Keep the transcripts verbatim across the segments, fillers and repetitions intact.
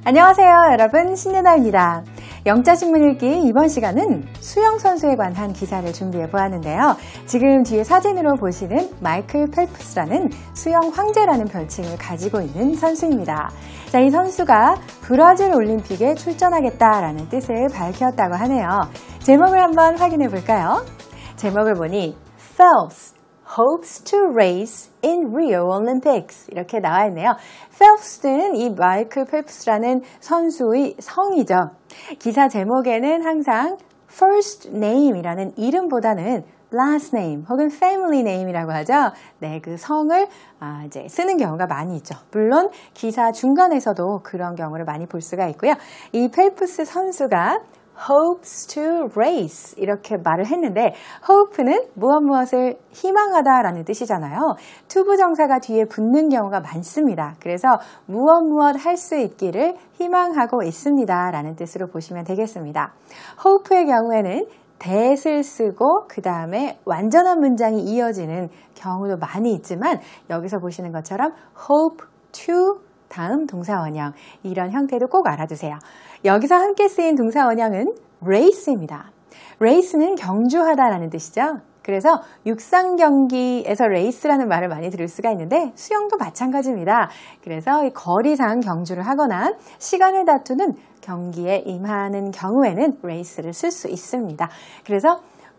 안녕하세요, 여러분. 신예나입니다. 영자신문 읽기 이번 시간은 수영선수에 관한 기사를 준비해 보았는데요. 지금 뒤에 사진으로 보시는 마이클 펠프스라는 수영 황제라는 별칭을 가지고 있는 선수입니다. 자, 이 선수가 브라질 올림픽에 출전하겠다라는 뜻을 밝혔다고 하네요. 제목을 한번 확인해 볼까요? 제목을 보니 Phelps hopes to race in Rio Olympics 이렇게 나와 있네요. Phelps는 이 마이클 펠프스라는 선수의 성이죠. 기사 제목에는 항상 first name이라는 이름보다는 last name 혹은 family name이라고 하죠. 네, 그 성을 아, 이제 쓰는 경우가 많이 있죠. 물론 기사 중간에서도 그런 경우를 많이 볼 수가 있고요. 이 펠프스 선수가 hopes to race 이렇게 말을 했는데 hope는 무엇 무엇을 희망하다라는 뜻이잖아요. 투부정사가 뒤에 붙는 경우가 많습니다. 그래서 무엇 무엇 할 수 있기를 희망하고 있습니다 라는 뜻으로 보시면 되겠습니다. hope의 경우에는 that을 쓰고 그 다음에 완전한 문장이 이어지는 경우도 많이 있지만 여기서 보시는 것처럼 hope to 다음 동사 원형 이런 형태도 꼭 알아두세요. 여기서 함께 쓰인 동사 원형은 race입니다. race는 경주하다라는 뜻이죠. 그래서 육상 경기에서 race라는 말을 많이 들을 수가 있는데 수영도 마찬가지입니다. 그래서 거리상 경주를 하거나 시간을 다투는 경기에 임하는 경우에는 race를 쓸 수 있습니다. 그래서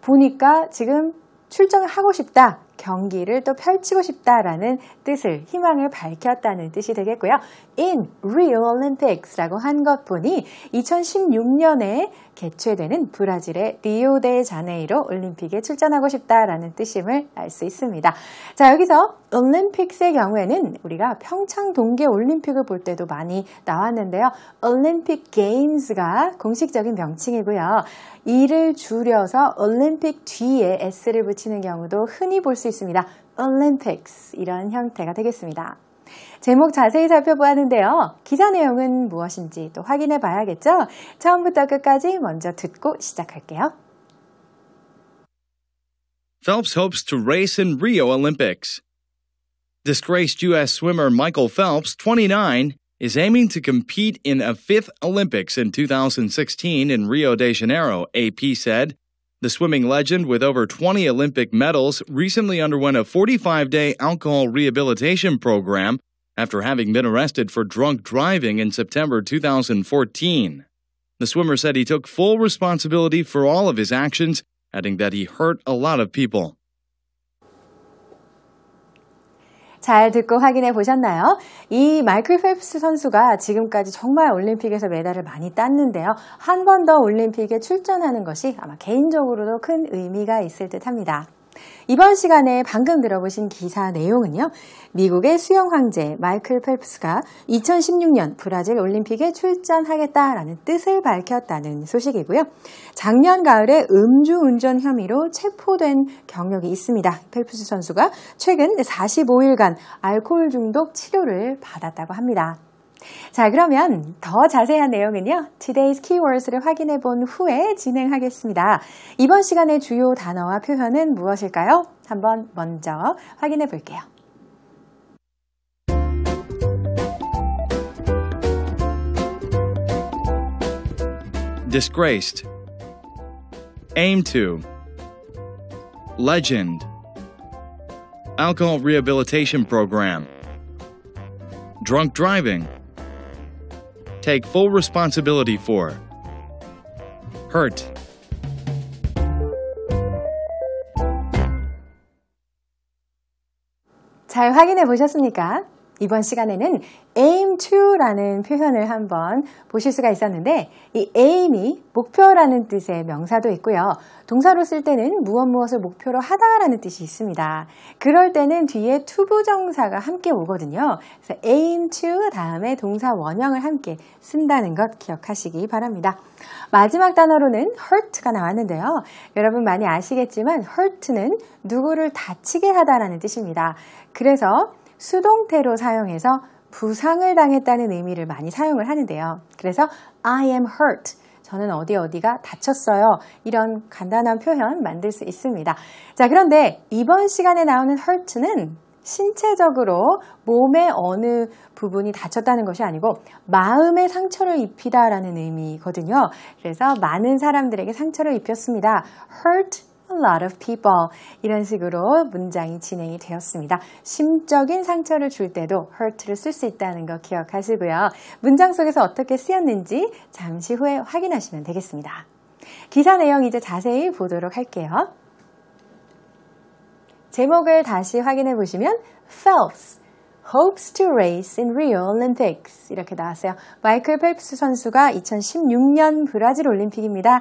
보니까 지금 출전을 하고 싶다, 경기를 또 펼치고 싶다라는 뜻을, 희망을 밝혔다는 뜻이 되겠고요. In Rio Olympics라고 한 것 보니 이천십육 년에 개최되는 브라질의 리오데자네이루 올림픽에 출전하고 싶다라는 뜻임을 알 수 있습니다. 자, 여기서 올림픽스의 경우에는 우리가 평창 동계 올림픽을 볼 때도 많이 나왔는데요. 올림픽 게임스가 공식적인 명칭이고요. 이를 줄여서 올림픽 뒤에 S를 붙이는 경우도 흔히 볼 수 있습니다. Olympics 이런 형태가 되겠습니다. 제목 자세히 살펴보았는데요. 기사 내용은 무엇인지 또 확인해 봐야겠죠? 처음부터 끝까지 먼저 듣고 시작할게요. Phelps hopes to race in Rio Olympics. Disgraced U S swimmer Michael Phelps, twenty-nine, is aiming to compete in a fifth Olympics in two thousand sixteen in Rio de Janeiro, A P said. The swimming legend with over twenty Olympic medals recently underwent a forty-five day alcohol rehabilitation program after having been arrested for drunk driving in September two thousand fourteen. The swimmer said he took full responsibility for all of his actions, adding that he hurt a lot of people. 잘 듣고 확인해 보셨나요? 이 마이클 펠프스 선수가 지금까지 정말 올림픽에서 메달을 많이 땄는데요. 한 번 더 올림픽에 출전하는 것이 아마 개인적으로도 큰 의미가 있을 듯 합니다. 이번 시간에 방금 들어보신 기사 내용은요. 미국의 수영 황제 마이클 펠프스가 이천십육 년 브라질 올림픽에 출전하겠다라는 뜻을 밝혔다는 소식이고요. 작년 가을에 음주운전 혐의로 체포된 경력이 있습니다. 펠프스 선수가 최근 사십오 일간 알코올 중독 치료를 받았다고 합니다. 자, 그러면 더 자세한 내용은요. Today's Keywords를 확인해 본 후에 진행하겠습니다. 이번 시간의 주요 단어와 표현은 무엇일까요? 한번 먼저 확인해 볼게요. Disgraced. Aim to. Legend. Alcohol rehabilitation program. Drunk driving. Take full responsibility for. Hurt. 잘 확인해 보셨습니까? 이번 시간에는 aim to라는 표현을 한번 보실 수가 있었는데 이 aim이 목표라는 뜻의 명사도 있고요. 동사로 쓸 때는 무엇 무엇을 목표로 하다라는 뜻이 있습니다. 그럴 때는 뒤에 투부정사가 함께 오거든요. 그래서 aim to 다음에 동사 원형을 함께 쓴다는 것 기억하시기 바랍니다. 마지막 단어로는 hurt가 나왔는데요. 여러분 많이 아시겠지만 hurt는 누구를 다치게 하다라는 뜻입니다. 그래서 수동태로 사용해서 부상을 당했다는 의미를 많이 사용을 하는데요. 그래서 I am hurt. 저는 어디 어디가 다쳤어요. 이런 간단한 표현 만들 수 있습니다. 자, 그런데 이번 시간에 나오는 hurt는 신체적으로 몸의 어느 부분이 다쳤다는 것이 아니고 마음의 상처를 입히다라는 의미거든요. 그래서 많은 사람들에게 상처를 입혔습니다. hurt a lot of people. 이런 식으로 문장이 진행이 되었습니다. 심적인 상처를 줄 때도 hurt를 쓸 수 있다는 거 기억하시고요. 문장 속에서 어떻게 쓰였는지 잠시 후에 확인하시면 되겠습니다. 기사 내용 이제 자세히 보도록 할게요. 제목을 다시 확인해 보시면 Phelps hopes to race in Rio Olympics 이렇게 나왔어요. 마이클 펠프스 선수가 이천십육 년 브라질 올림픽입니다.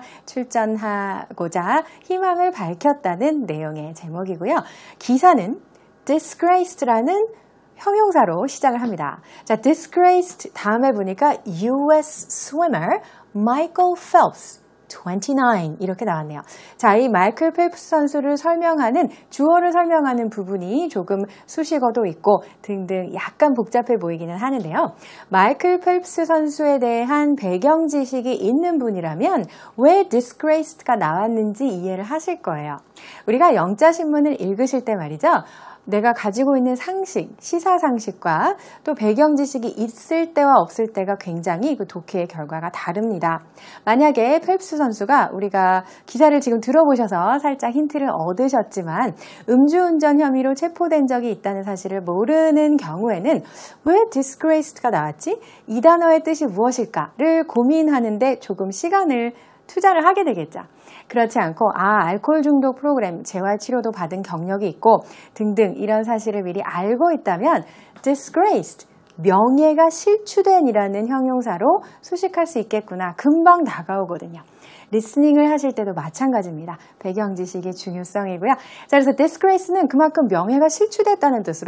출전하고자 희망을 밝혔다는 내용의 제목이고요. 기사는 disgraced라는 형용사로 시작을 합니다. 자, disgraced 다음에 보니까 U S swimmer Michael Phelps 이십구 이렇게 나왔네요. 자, 이 마이클 펠프스 선수를 설명하는 주어를 설명하는 부분이 조금 수식어도 있고 등등 약간 복잡해 보이기는 하는데요. 마이클 펠프스 선수에 대한 배경 지식이 있는 분이라면 왜 disgraced가 나왔는지 이해를 하실 거예요. 우리가 영자신문을 읽으실 때 말이죠. 내가 가지고 있는 상식, 시사 상식과 또 배경 지식이 있을 때와 없을 때가 굉장히 그 독해의 결과가 다릅니다. 만약에 펠프스 선수가 우리가 기사를 지금 들어보셔서 살짝 힌트를 얻으셨지만 음주운전 혐의로 체포된 적이 있다는 사실을 모르는 경우에는 왜 disgraced가 나왔지? 이 단어의 뜻이 무엇일까를 고민하는데 조금 시간을 투자를 하게 되겠죠. 그렇지 않고 아 알코올 중독 프로그램 재활치료도 받은 경력이 있고 등등 이런 사실을 미리 알고 있다면 disgraced, 명예가 실추된 이라는 형용사로 수식할 수 있겠구나. 금방 다가오거든요. 리스닝을 하실 때도 마찬가지입니다. 배경 지식의 중요성이고요. 자, 그래서 disgrace는 그만큼 명예가 실추됐다는 뜻으로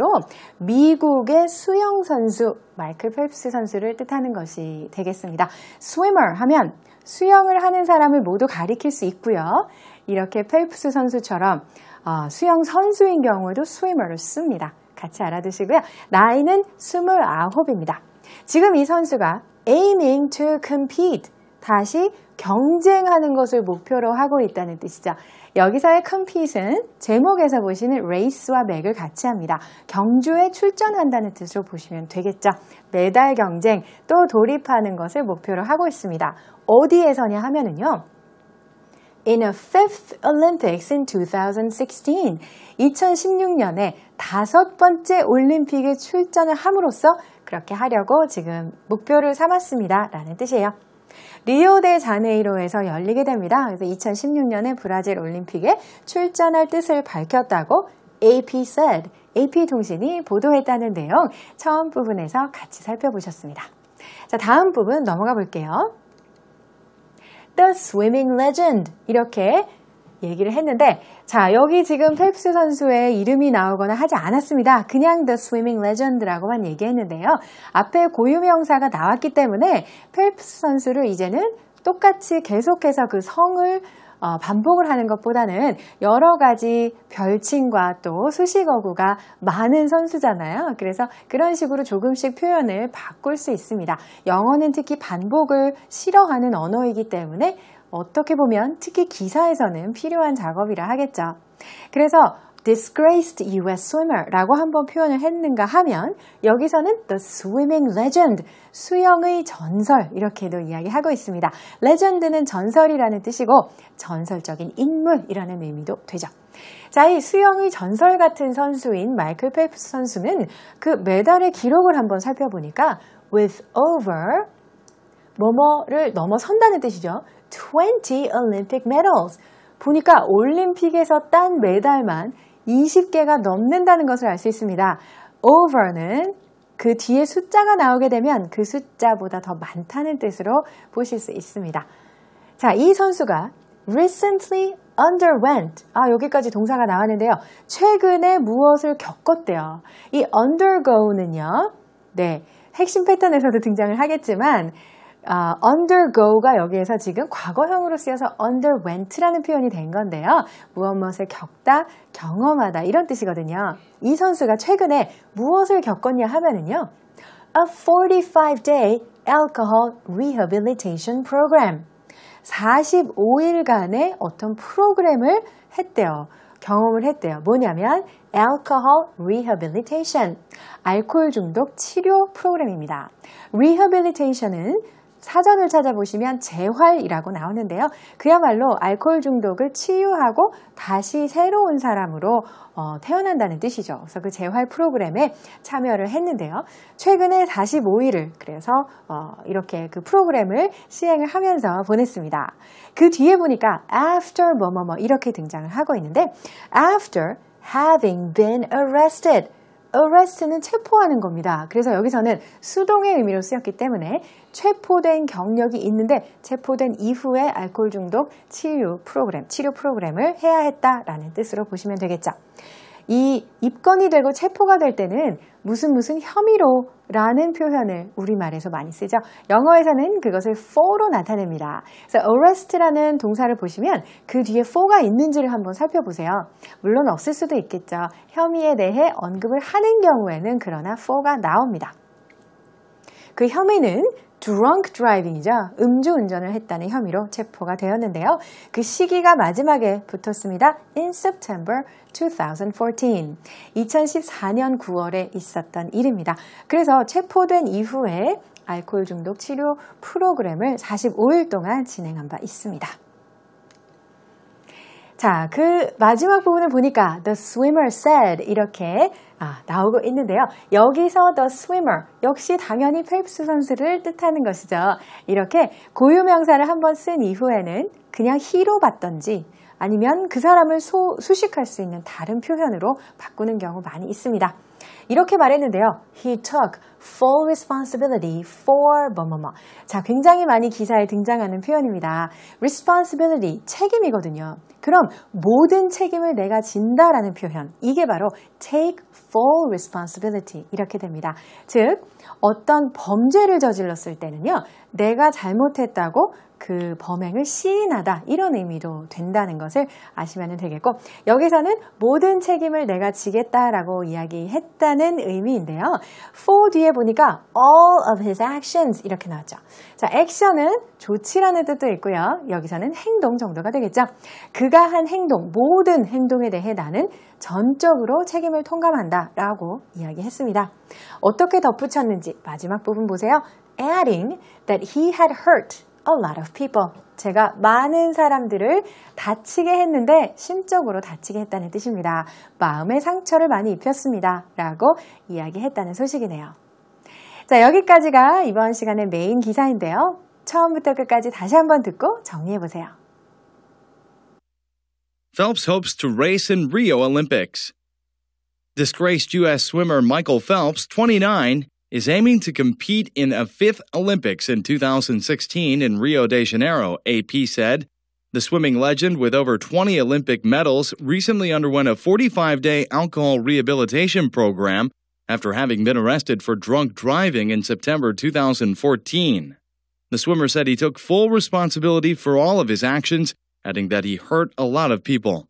미국의 수영 선수 마이클 펠프스 선수를 뜻하는 것이 되겠습니다. swimmer 하면 수영을 하는 사람을 모두 가리킬 수 있고요. 이렇게 펠프스 선수처럼 어, 수영 선수인 경우에도 swimmer를 씁니다. 같이 알아두시고요. 나이는 스물아홉입니다. 지금 이 선수가 aiming to compete, 다시 경쟁하는 것을 목표로 하고 있다는 뜻이죠. 여기서의 compete은 제목에서 보시는 race와 맥을 같이 합니다. 경주에 출전한다는 뜻으로 보시면 되겠죠. 메달 경쟁, 또 돌입하는 것을 목표로 하고 있습니다. 어디에서냐 하면은요. In a fifth Olympics in twenty sixteen, 이천십육 년에 다섯 번째 올림픽에 출전을 함으로써 그렇게 하려고 지금 목표를 삼았습니다. 라는 뜻이에요. 리오데자네이로에서 열리게 됩니다. 그래서 이천십육 년에 브라질 올림픽에 출전할 뜻을 밝혔다고 에이피 said, 에이피통신이 보도했다는 내용 처음 부분에서 같이 살펴보셨습니다. 자, 다음 부분 넘어가 볼게요. The swimming legend 이렇게 얘기를 했는데 자 여기 지금 펠프스 선수의 이름이 나오거나 하지 않았습니다. 그냥 The swimming legend라고만 얘기했는데요. 앞에 고유명사가 나왔기 때문에 펠프스 선수를 이제는 똑같이 계속해서 그 성을 어, 반복을 하는 것보다는 여러 가지 별칭과 또 수식어구가 많은 선수잖아요. 그래서 그런 식으로 조금씩 표현을 바꿀 수 있습니다. 영어는 특히 반복을 싫어하는 언어이기 때문에 어떻게 보면 특히 기사에서는 필요한 작업이라 하겠죠. 그래서 disgraced U S swimmer라고 한번 표현을 했는가 하면 여기서는 the swimming legend, 수영의 전설 이렇게도 이야기하고 있습니다. legend는 전설이라는 뜻이고 전설적인 인물이라는 의미도 되죠. 자, 이 수영의 전설 같은 선수인 마이클 펠프스 선수는 그 메달의 기록을 한번 살펴보니까 with over 뭐뭐를 넘어선다는 뜻이죠. twenty Olympic medals. 보니까 올림픽에서 딴 메달만 이십 개가 넘는다는 것을 알 수 있습니다. over는 그 뒤에 숫자가 나오게 되면 그 숫자보다 더 많다는 뜻으로 보실 수 있습니다. 자, 이 선수가 recently underwent. 아, 여기까지 동사가 나왔는데요. 최근에 무엇을 겪었대요. 이 undergo는요. 네, 핵심 패턴에서도 등장을 하겠지만 Uh, undergo가 여기에서 지금 과거형으로 쓰여서 underwent라는 표현이 된 건데요. 무엇 무엇을 겪다, 경험하다 이런 뜻이거든요. 이 선수가 최근에 무엇을 겪었냐 하면은요. A forty-five day alcohol rehabilitation program. 사십오 일간의 어떤 프로그램을 했대요. 경험을 했대요. 뭐냐면 Alcohol Rehabilitation, 알코올 중독 치료 프로그램입니다. Rehabilitation은 사전을 찾아보시면 재활이라고 나오는데요. 그야말로 알코올 중독을 치유하고 다시 새로운 사람으로 어, 태어난다는 뜻이죠. 그래서 그 재활 프로그램에 참여를 했는데요. 최근에 사십오 일을 그래서 어, 이렇게 그 프로그램을 시행을 하면서 보냈습니다. 그 뒤에 보니까 after 뭐뭐뭐 이렇게 등장을 하고 있는데 after having been arrested, arrest는 체포하는 겁니다. 그래서 여기서는 수동의 의미로 쓰였기 때문에 체포된 경력이 있는데 체포된 이후에 알코올 중독 치유 프로그램, 치료 프로그램을 해야 했다라는 뜻으로 보시면 되겠죠. 이 입건이 되고 체포가 될 때는 무슨 무슨 혐의로 라는 표현을 우리말에서 많이 쓰죠. 영어에서는 그것을 for로 나타냅니다. 그래서 arrest라는 동사를 보시면 그 뒤에 for가 있는지를 한번 살펴보세요. 물론 없을 수도 있겠죠. 혐의에 대해 언급을 하는 경우에는 그러나 for가 나옵니다. 그 혐의는 drunk driving이죠. 음주운전을 했다는 혐의로 체포가 되었는데요. 그 시기가 마지막에 붙었습니다. In September twenty fourteen. 이천십사 년 구월에 있었던 일입니다. 그래서 체포된 이후에 알코올 중독 치료 프로그램을 사십오 일 동안 진행한 바 있습니다. 자, 그 마지막 부분을 보니까 the swimmer said 이렇게 아, 나오고 있는데요. 여기서 the swimmer 역시 당연히 펠프스 선수를 뜻하는 것이죠. 이렇게 고유명사를 한번 쓴 이후에는 그냥 he로 받던지 아니면 그 사람을 소, 수식할 수 있는 다른 표현으로 바꾸는 경우 많이 있습니다. 이렇게 말했는데요. He took full responsibility for 뭐뭐뭐. 자, 굉장히 많이 기사에 등장하는 표현입니다. responsibility, 책임이거든요. 그럼 모든 책임을 내가 진다라는 표현, 이게 바로 take full responsibility 이렇게 됩니다. 즉, 어떤 범죄를 저질렀을 때는요. 내가 잘못했다고 그 범행을 시인하다 이런 의미도 된다는 것을 아시면 되겠고 여기서는 모든 책임을 내가 지겠다라고 이야기했다는 의미인데요. for 뒤에 보니까 all of his actions 이렇게 나왔죠. 자, 액션은 조치라는 뜻도 있고요. 여기서는 행동 정도가 되겠죠. 그가 한 행동, 모든 행동에 대해 나는 전적으로 책임을 통감한다 라고 이야기했습니다. 어떻게 덧붙였는지 마지막 부분 보세요. adding that he had hurt a lot of people. 제가 많은 사람들을 다치게 했는데 심적으로 다치게 했다는 뜻입니다. 마음의 상처를 많이 입혔습니다. 라고 이야기했다는 소식이네요. 자, 여기까지가 이번 시간의 메인 기사인데요. 처음부터 끝까지 다시 한번 듣고 정리해보세요. Phelps hopes to race in Rio Olympics. Disgraced U S swimmer Michael Phelps, twenty-nine, is aiming to compete in a fifth Olympics in two thousand sixteen in Rio de Janeiro, A P said. The swimming legend with over twenty Olympic medals recently underwent a forty-five day alcohol rehabilitation program after having been arrested for drunk driving in September two thousand fourteen. The swimmer said he took full responsibility for all of his actions, adding that he hurt a lot of people.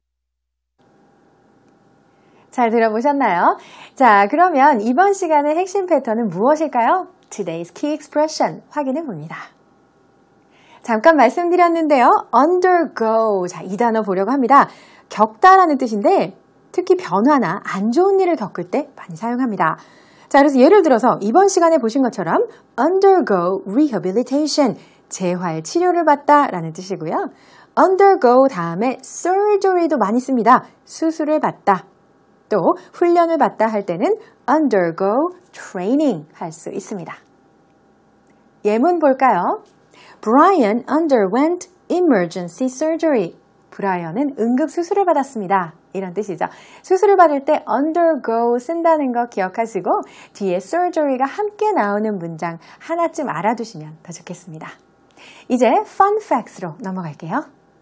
잘 들어보셨나요? 자, 그러면 이번 시간의 핵심 패턴은 무엇일까요? Today's key expression 확인해 봅니다. 잠깐 말씀드렸는데요. undergo. 자, 이 단어 보려고 합니다. 겪다라는 뜻인데 특히 변화나 안 좋은 일을 겪을 때 많이 사용합니다. 자, 그래서 예를 들어서 이번 시간에 보신 것처럼 undergo rehabilitation. 재활 치료를 받다라는 뜻이고요. undergo 다음에 surgery도 많이 씁니다. 수술을 받다. 또 훈련을 받다 할 때는 undergo training 할 수 있습니다. 예문 볼까요? Brian underwent emergency surgery. 브라이언은 응급 수술을 받았습니다. 이런 뜻이죠. 수술을 받을 때 undergo 쓴다는 거 기억하시고 뒤에 surgery가 함께 나오는 문장 하나쯤 알아두시면 더 좋겠습니다. 이제 fun facts로 넘어갈게요.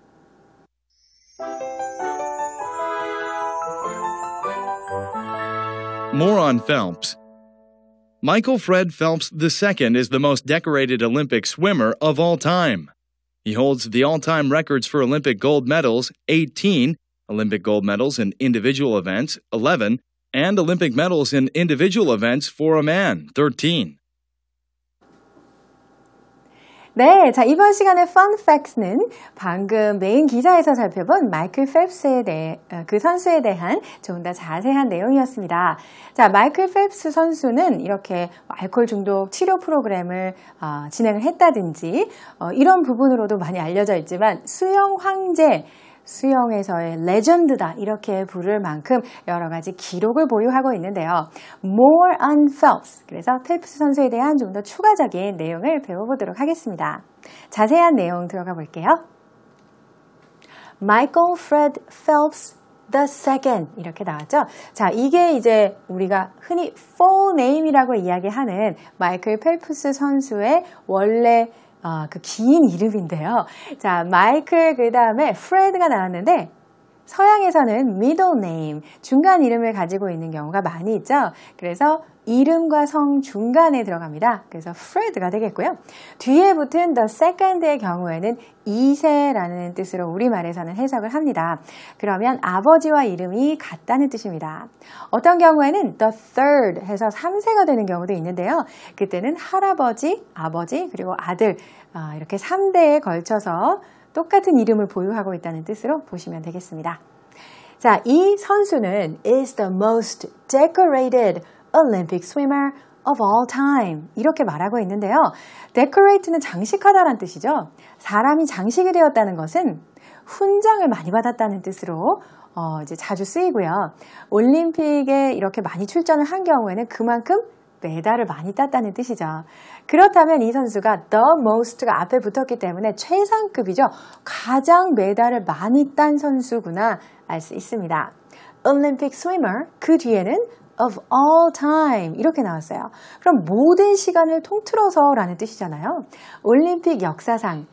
More on Phelps. Michael Fred Phelps the second is the most decorated Olympic swimmer of all time. He holds the all-time records for Olympic gold medals, eighteen, Olympic gold medals in individual events, eleven, and Olympic medals in individual events for a man, thirteen. 네, 자 이번 시간의 Fun Facts는 방금 메인 기사에서 살펴본 마이클 펠프스에 대해 그 선수에 대한 좀 더 자세한 내용이었습니다. 자, 마이클 펠프스 선수는 이렇게 알코올 중독 치료 프로그램을 어, 진행을 했다든지 어, 이런 부분으로도 많이 알려져 있지만 수영 황제, 수영에서의 레전드다 이렇게 부를 만큼 여러 가지 기록을 보유하고 있는데요. More on Phelps. 그래서 펠프스 선수에 대한 좀 더 추가적인 내용을 배워보도록 하겠습니다. 자세한 내용 들어가 볼게요. Michael Fred Phelps the second 이렇게 나왔죠. 자, 이게 이제 우리가 흔히 full name이라고 이야기하는 마이클 펠프스 선수의 원래 어, 그 긴 이름인데요. 자, 마이클 그 다음에 프레드가 나왔는데 서양에서는 middle name, 중간 이름을 가지고 있는 경우가 많이 있죠. 그래서 이름과 성 중간에 들어갑니다. 그래서 프레드가 되겠고요. 뒤에 붙은 the second의 경우에는 이 세라는 뜻으로 우리말에서는 해석을 합니다. 그러면 아버지와 이름이 같다는 뜻입니다. 어떤 경우에는 the third 해서 삼 세가 되는 경우도 있는데요. 그때는 할아버지, 아버지, 그리고 아들 이렇게 삼 대에 걸쳐서 똑같은 이름을 보유하고 있다는 뜻으로 보시면 되겠습니다. 자, 이 선수는 is the most decorated Olympic swimmer of all time 이렇게 말하고 있는데요. decorate는 장식하다라는 뜻이죠. 사람이 장식이 되었다는 것은 훈장을 많이 받았다는 뜻으로 어, 이제 자주 쓰이고요. 올림픽에 이렇게 많이 출전을 한 경우에는 그만큼 메달을 많이 땄다는 뜻이죠. 그렇다면 이 선수가 the most가 앞에 붙었기 때문에 최상급이죠. 가장 메달을 많이 딴 선수구나 알 수 있습니다. Olympic swimmer 그 뒤에는 of all time 이렇게 나왔어요. 그럼 모든 시간을 통틀어서 라는 뜻이잖아요. 올림픽 역사상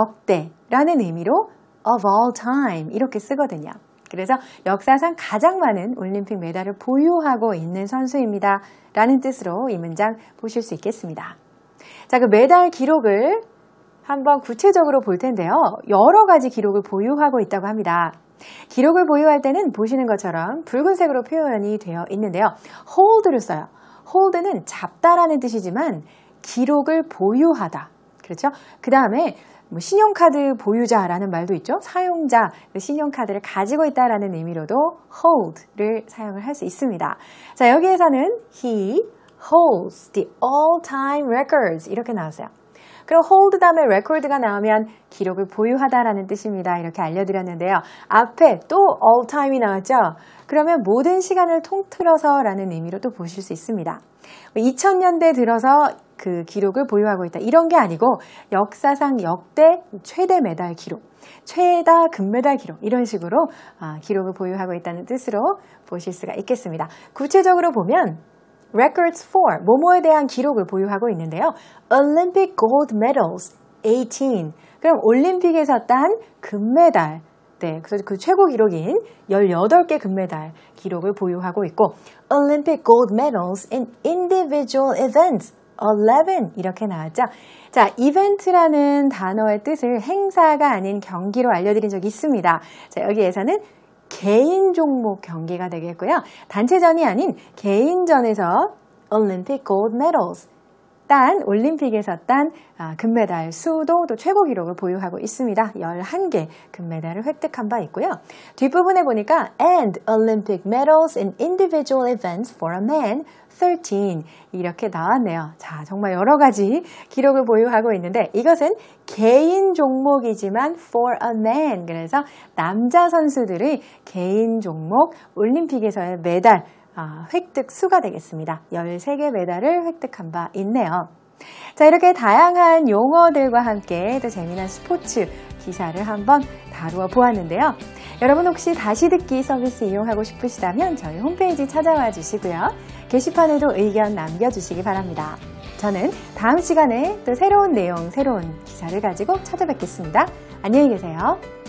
역대라는 의미로 of all time 이렇게 쓰거든요. 그래서 역사상 가장 많은 올림픽 메달을 보유하고 있는 선수입니다. 라는 뜻으로 이 문장 보실 수 있겠습니다. 자, 그 메달 기록을 한번 구체적으로 볼 텐데요. 여러 가지 기록을 보유하고 있다고 합니다. 기록을 보유할 때는 보시는 것처럼 붉은색으로 표현이 되어 있는데요. hold를 써요. hold는 잡다라는 뜻이지만 기록을 보유하다. 그렇죠? 그 다음에 뭐 신용카드 보유자라는 말도 있죠. 사용자, 신용카드를 가지고 있다라는 의미로도 hold를 사용을 할 수 있습니다. 자, 여기에서는 he holds the all-time records 이렇게 나왔어요. 그럼 hold 다음에 record가 나오면 기록을 보유하다라는 뜻입니다. 이렇게 알려드렸는데요. 앞에 또 all-time이 나왔죠. 그러면 모든 시간을 통틀어서 라는 의미로도 보실 수 있습니다. 이천 년대 들어서 그 기록을 보유하고 있다. 이런 게 아니고 역사상 역대 최대 메달 기록, 최다 금메달 기록 이런 식으로 기록을 보유하고 있다는 뜻으로 보실 수가 있겠습니다. 구체적으로 보면 records for, 뭐뭐에 대한 기록을 보유하고 있는데요. Olympic gold medals eighteen. 그럼 올림픽에서 딴 금메달, 네, 그래서 그 최고 기록인 열여덟 개 금메달 기록을 보유하고 있고 Olympic gold medals in individual events eleven 이렇게 나왔죠. 자, 이벤트라는 단어의 뜻을 행사가 아닌 경기로 알려드린 적이 있습니다. 자, 여기에서는 개인 종목 경기가 되겠고요. 단체전이 아닌 개인전에서 Olympic gold medals 딴 올림픽에서 딴 아, 금메달 수도 또 최고 기록을 보유하고 있습니다. 열한 개 금메달을 획득한 바 있고요. 뒷부분에 보니까 and Olympic medals in individual events for a man thirteen 이렇게 나왔네요. 자, 정말 여러 가지 기록을 보유하고 있는데 이것은 개인 종목이지만 for a man 그래서 남자 선수들의 개인 종목 올림픽에서의 메달 아, 획득 수가 되겠습니다. 열세 개 메달을 획득한 바 있네요. 자, 이렇게 다양한 용어들과 함께 또 재미난 스포츠 기사를 한번 다루어 보았는데요. 여러분 혹시 다시 듣기 서비스 이용하고 싶으시다면 저희 홈페이지 찾아와 주시고요. 게시판에도 의견 남겨주시기 바랍니다. 저는 다음 시간에 또 새로운 내용, 새로운 기사를 가지고 찾아뵙겠습니다. 안녕히 계세요.